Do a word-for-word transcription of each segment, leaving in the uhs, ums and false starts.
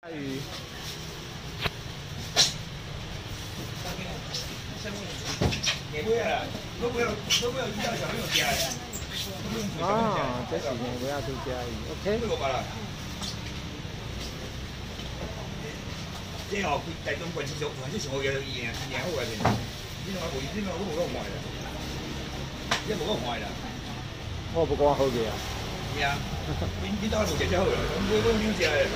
鱼。 野龟啊，都不要都不要鱼叫小朋友加的。 啊，这是野龟啊，都加鱼 ，OK。 几个吧啦？这吼，台中县市上全是上好个鱼啊，赢好个面。你怎么无？你怎么我无讲坏啦？你无讲坏啦？ 我不讲好个啊。 是啊，你你到无食才好啦，我我两食诶。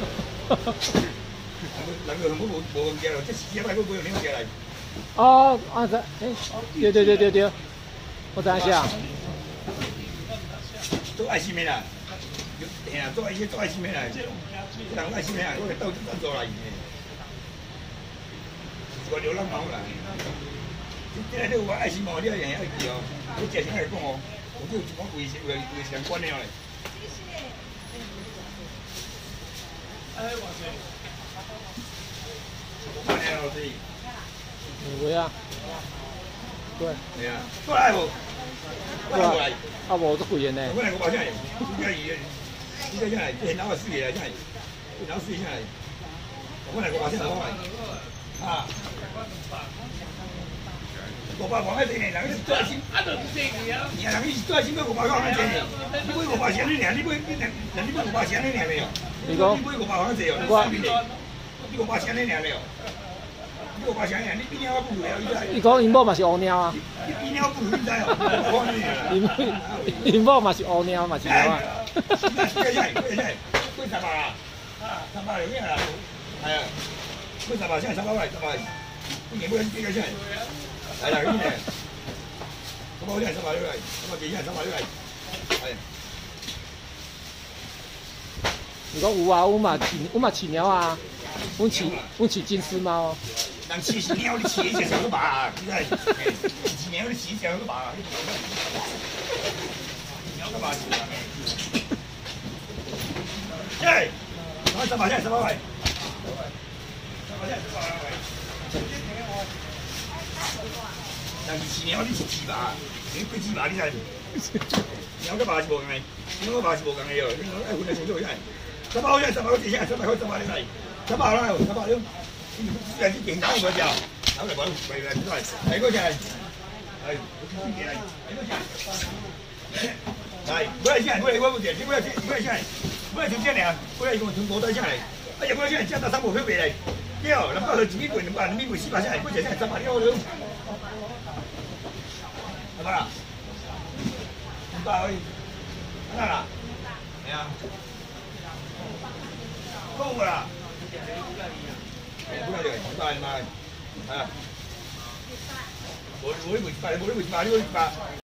人个无无无讲食咯，这是几摆我无用两食来。 哦，啊这，哎，对对对对对，我等一下。 做爱心的啦，嘿啊，做爱心做爱心的啦，人爱心的啦，我来斗斗做来。个流浪猫啦，这个你有爱心猫，你要样样要记哦。你食啥来讲哦？我就我卫卫卫生管了嘞。哎，我去。我看了老师。 有啊。对。 对啊。过来不？过来过来。 啊，无这贵的呢。 过来我包下来，你家鱼，你家下来，这拿我水来下来，拿水下来。过来我包下来，过来。啊。五百块钱呢，人家做爱心，啊，就是这个啊。你看人家做爱心要五百块钱呢，你买五百钱你俩，你买你人人你买五百钱你俩没有？你讲你买五百块钱哦，我你五百钱你俩没有？你五百钱俩，你比鸟不如了，你知？ 你讲因某嘛是乌鸟啊？ 你比鸟不如，你知哦？ 因因某嘛是乌鸟嘛是鸟啊？ 贵下来，贵下来，贵三百啦，啊，三百有咩啦？系啊，贵三百现在三百块，三百，一年不能贵下来。来啦，咁嘅，三百六，三百六嚟，三百幾千，三百六嚟，係。 你講有啊，我嘛飼，我嘛飼鳥啊，我飼，我飼金絲貓啊。 人飼是鳥，你飼一隻小都罷啊，真係。飼鳥你飼一隻都罷啊，鳥都罷。耶！攞三百千，三百位。三百千，三百位。人饲鳥你是飼吧？你幾飼吧？你睇，鳥個吧是無共嘅，鳥個吧是無共嘅哟。你愛分嚟上咗真係，三百塊真係三百塊錢，三百塊三百你嚟，三百啦，三百兩，你你係啲勁炒嗰隻啊？炒嚟揾嚟嚟都係，係嗰隻係，係，係嗰隻，係，嗰隻先，嗰隻嗰隻，你嗰隻嗰隻先，嗰隻條先嚟啊，嗰隻用從嗰度先嚟，哎呀嗰隻先係真係三百票俾你，屌，諗到佢自己攰，諗到你咪四百先嚟，嗰隻先係三百兩兩。係咪啊？五百可以，得啦，係啊，高㗎啦，五百嚟，五百嚟買，係啊，我我呢枚八，我呢枚八，呢個八。